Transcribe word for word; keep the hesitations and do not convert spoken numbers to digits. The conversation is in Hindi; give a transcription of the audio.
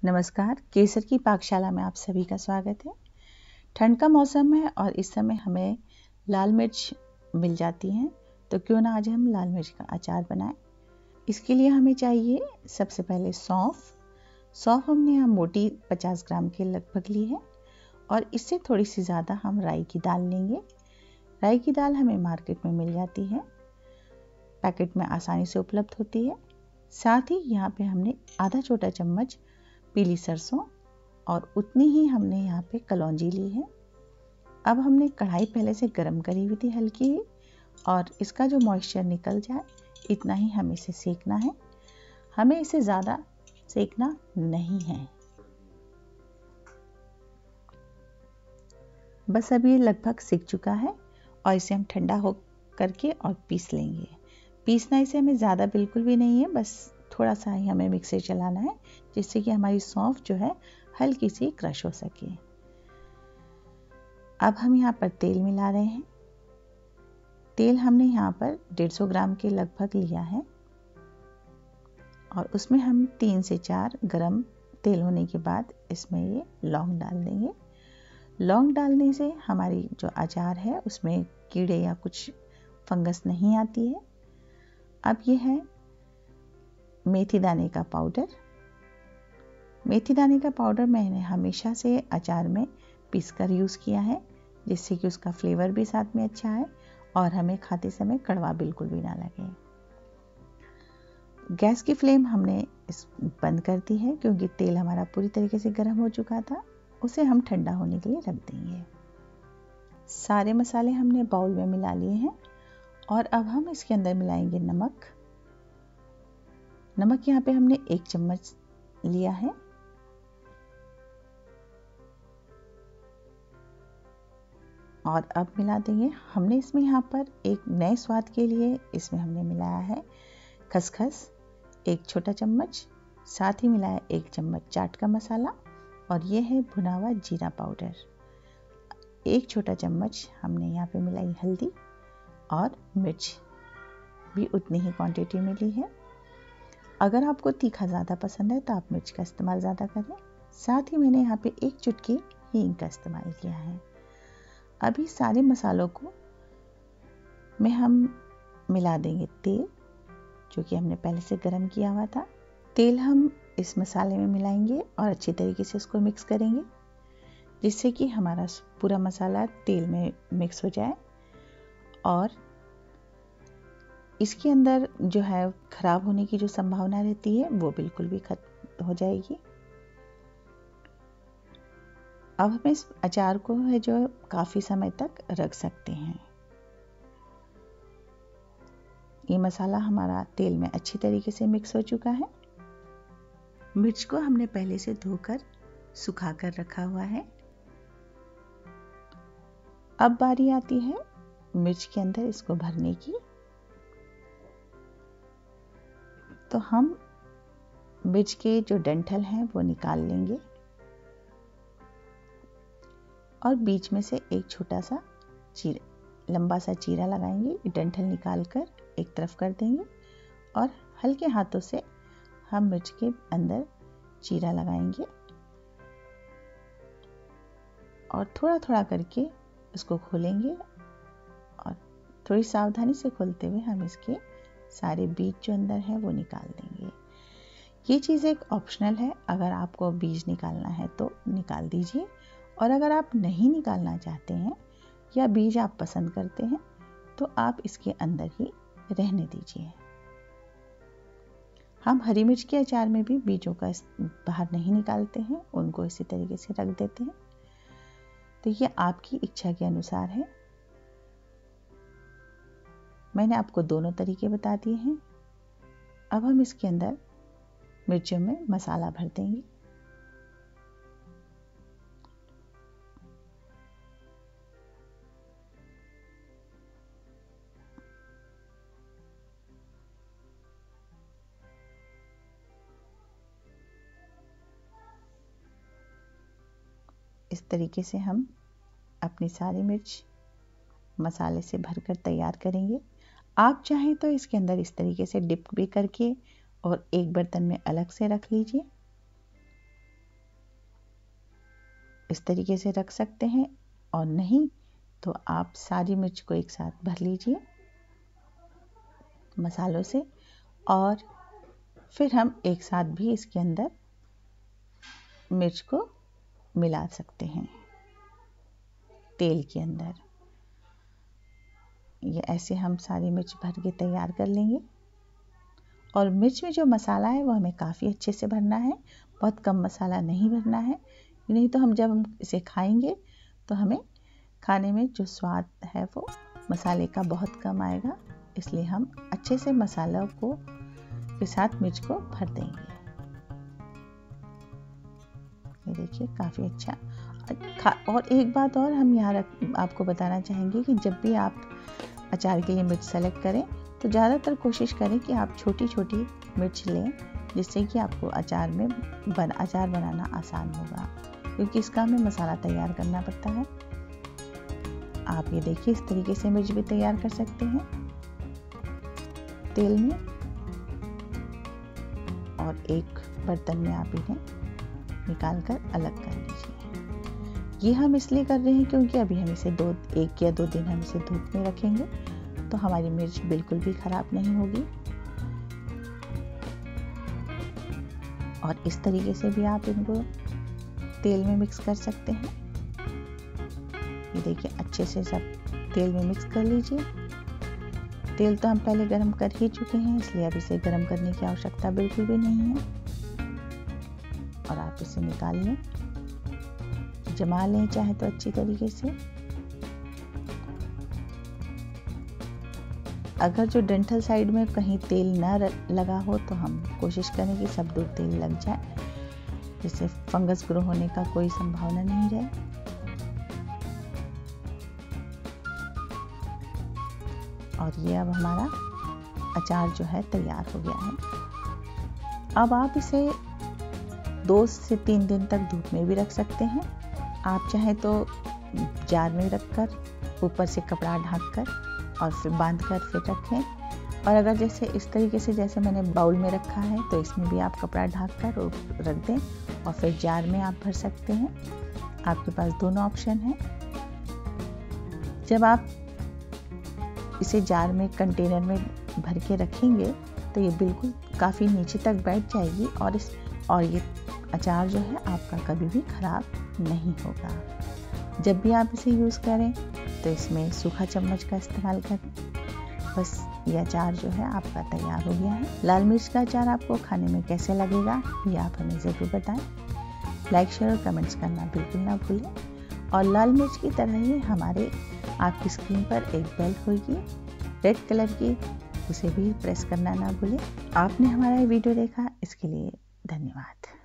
नमस्कार, केसर की पाकशाला में आप सभी का स्वागत है। ठंड का मौसम है और इस समय हमें लाल मिर्च मिल जाती हैं, तो क्यों ना आज हम लाल मिर्च का अचार बनाएं। इसके लिए हमें चाहिए सबसे पहले सौंफ। सौंफ हमने यहाँ मोटी पचास ग्राम के लगभग ली है और इससे थोड़ी सी ज़्यादा हम राई की दाल लेंगे। राई की दाल हमें मार्केट में मिल जाती है, पैकेट में आसानी से उपलब्ध होती है। साथ ही यहाँ पे हमने आधा छोटा चम्मच पीली सरसों और उतनी ही हमने यहाँ पे कलौंजी ली है। अब हमने कढ़ाई पहले से गर्म करी हुई थी हल्की ही, और इसका जो मॉइस्चर निकल जाए इतना ही हमें इसे सेकना है। हमें इसे ज़्यादा सेकना नहीं है। बस अब ये लगभग सिक चुका है और इसे हम ठंडा हो करके और पीस लेंगे। पीसना इसे हमें ज़्यादा बिल्कुल भी नहीं है, बस थोड़ा सा ही हमें मिक्सर चलाना है, जिससे कि हमारी सौंफ जो है हल्की सी क्रश हो सके। अब हम यहाँ पर तेल मिला रहे हैं। तेल हमने यहाँ पर डेढ़ सौ ग्राम के लगभग लिया है और उसमें हम तीन से चार गरम तेल होने के बाद इसमें ये लौंग डाल देंगे। लौंग डालने से हमारी जो अचार है उसमें कीड़े या कुछ फंगस नहीं आती है। अब ये है मेथी दाने का पाउडर। मेथी दाने का पाउडर मैंने हमेशा से अचार में पीसकर यूज़ किया है, जिससे कि उसका फ्लेवर भी साथ में अच्छा है और हमें खाते समय कड़वा बिल्कुल भी ना लगे। गैस की फ्लेम हमने इस बंद कर दी है, क्योंकि तेल हमारा पूरी तरीके से गर्म हो चुका था। उसे हम ठंडा होने के लिए रख देंगे। सारे मसाले हमने बाउल में मिला लिए हैं और अब हम इसके अंदर मिलाएंगे नमक। नमक यहाँ पे हमने एक चम्मच लिया है। और अब मिला देंगे, हमने इसमें यहाँ पर एक नए स्वाद के लिए इसमें हमने मिलाया है खसखस एक छोटा चम्मच, साथ ही मिलाया एक चम्मच चाट का मसाला, और ये है भुना हुआ जीरा पाउडर। एक छोटा चम्मच हमने यहाँ पे मिलाई हल्दी, और मिर्च भी उतनी ही क्वांटिटी में ली है। अगर आपको तीखा ज़्यादा पसंद है तो आप मिर्च का इस्तेमाल ज़्यादा करें। साथ ही मैंने यहाँ पे एक चुटकी हींग का इस्तेमाल किया है। अभी सारे मसालों को में हम मिला देंगे तेल, जो कि हमने पहले से गर्म किया हुआ था। तेल हम इस मसाले में मिलाएंगे और अच्छी तरीके से इसको मिक्स करेंगे, जिससे कि हमारा पूरा मसाला तेल में मिक्स हो जाए और इसके अंदर जो है खराब होने की जो संभावना रहती है वो बिल्कुल भी खत्म हो जाएगी। अब हम इस अचार को है जो काफ़ी समय तक रख सकते हैं। ये मसाला हमारा तेल में अच्छी तरीके से मिक्स हो चुका है। मिर्च को हमने पहले से धोकर सुखा कर रखा हुआ है। अब बारी आती है मिर्च के अंदर इसको भरने की। तो हम मिर्च के जो डंठल हैं वो निकाल लेंगे और बीच में से एक छोटा सा चीरा, लंबा सा चीरा लगाएंगे। डंठल निकाल कर एक तरफ कर देंगे और हल्के हाथों से हम मिर्च के अंदर चीरा लगाएंगे और थोड़ा थोड़ा करके इसको खोलेंगे और थोड़ी सावधानी से खोलते हुए हम इसके सारे बीज जो अंदर है वो निकाल देंगे। ये चीज़ एक ऑप्शनल है, अगर आपको बीज निकालना है तो निकाल दीजिए, और अगर आप नहीं निकालना चाहते हैं या बीज आप पसंद करते हैं तो आप इसके अंदर ही रहने दीजिए। हम हरी मिर्च के अचार में भी बीजों का बाहर नहीं निकालते हैं, उनको इसी तरीके से रख देते हैं। तो ये आपकी इच्छा के अनुसार है। मैंने आपको दोनों तरीके बता दिए हैं। अब हम इसके अंदर मिर्चों में मसाला भर देंगे। इस तरीके से हम अपनी सारी मिर्च मसाले से भरकर तैयार करेंगे। आप चाहें तो इसके अंदर इस तरीके से डिप भी करके और एक बर्तन में अलग से रख लीजिए। इस तरीके से रख सकते हैं, और नहीं तो आप सारी मिर्च को एक साथ भर लीजिए मसालों से, और फिर हम एक साथ भी इसके अंदर मिर्च को मिला सकते हैं तेल के अंदर। ये ऐसे हम सारी मिर्च भर के तैयार कर लेंगे। और मिर्च में जो मसाला है वो हमें काफ़ी अच्छे से भरना है, बहुत कम मसाला नहीं भरना है, नहीं तो हम जब हम इसे खाएंगे तो हमें खाने में जो स्वाद है वो मसाले का बहुत कम आएगा। इसलिए हम अच्छे से मसाला को के साथ मिर्च को भर देंगे। ये देखिए काफ़ी अच्छा। और एक बात और हम यहाँ रख आपको बताना चाहेंगे कि जब भी आप अचार के लिए मिर्च सेलेक्ट करें तो ज़्यादातर कोशिश करें कि आप छोटी छोटी मिर्च लें, जिससे कि आपको अचार में बन अचार बनाना आसान होगा, क्योंकि इसका हमें मसाला तैयार करना पड़ता है। आप ये देखिए इस तरीके से मिर्च भी तैयार कर सकते हैं तेल में, और एक बर्तन में आप इन्हें निकाल कर अलग कर लीजिए। ये हम इसलिए कर रहे हैं क्योंकि अभी हम इसे दो एक या दो दिन हम इसे धूप में रखेंगे तो हमारी मिर्च बिल्कुल भी खराब नहीं होगी। और इस तरीके से भी आप इनको तेल में मिक्स कर सकते हैं। ये देखिए अच्छे से सब तेल में मिक्स कर लीजिए। तेल तो हम पहले गरम कर ही चुके हैं, इसलिए अब इसे गरम करने की आवश्यकता बिल्कुल भी नहीं है। और आप इसे निकाल लें, जमा लें चाहे तो अच्छी तरीके से। अगर जो डंठल साइड में कहीं तेल ना लगा हो तो हम कोशिश करें कि सब दूर तेल लग जाए, जिससे फंगस ग्रो होने का कोई संभावना नहीं रहे। और ये अब हमारा अचार जो है तैयार हो गया है। अब आप इसे दो से तीन दिन तक धूप में भी रख सकते हैं। आप चाहे तो जार में रखकर ऊपर से कपड़ा ढककर और फिर बांधकर फिर रखें, और अगर जैसे इस तरीके से जैसे मैंने बाउल में रखा है तो इसमें भी आप कपड़ा ढककर रख दें, और फिर जार में आप भर सकते हैं। आपके पास दोनों ऑप्शन हैं। जब आप इसे जार में कंटेनर में भर के रखेंगे तो ये बिल्कुल काफ़ी नीचे तक बैठ जाएगी, और इस और ये अचार जो है आपका कभी भी ख़राब नहीं होगा। जब भी आप इसे यूज़ करें तो इसमें सूखा चम्मच का इस्तेमाल करें। बस ये अचार जो है आपका तैयार हो गया है। लाल मिर्च का अचार आपको खाने में कैसे लगेगा ये आप हमें ज़रूर बताएं। लाइक शेयर और कमेंट्स करना बिल्कुल ना भूलें। और लाल मिर्च की तरह ही हमारे आपकी स्क्रीन पर एक बेल होगी रेड कलर की, उसे भी प्रेस करना ना भूलें। आपने हमारा ये वीडियो देखा इसके लिए धन्यवाद।